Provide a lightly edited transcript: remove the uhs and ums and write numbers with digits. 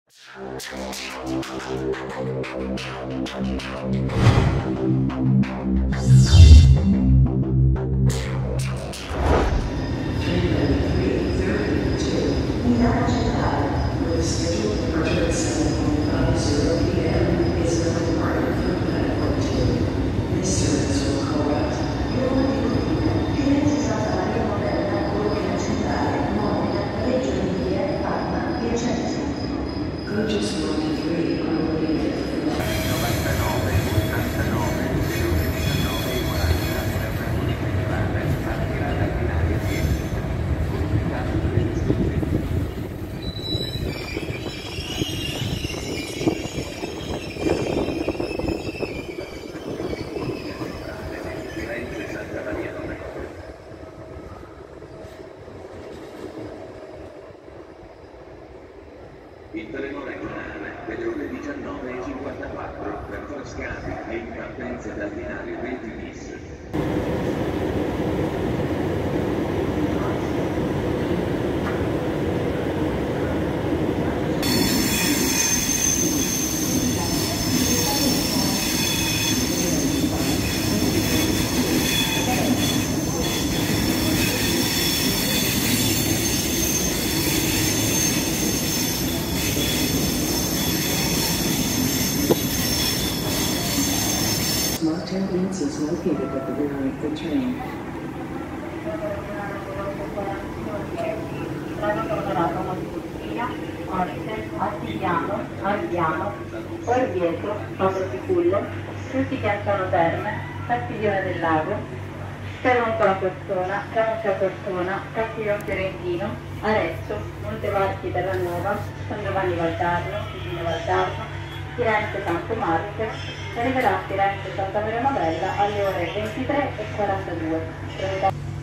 Il treno regionale delle ore 19:54 per Frascati e in partenza dal binario 20 bis. Marked ambulance is located at the rear of the train. Ardiano, Orvieto, Passo tutti piantano Terme, Castiglione del Lago, Caroncola Cortona, Castiglione Fiorentino, Arezzo, Montevarchi Terranuova, San Giovanni Valdarno, Vigino Valdarno, Firenze Santo Marco, arriverà a Firenze Santa Maria Novella alle ore 23:42.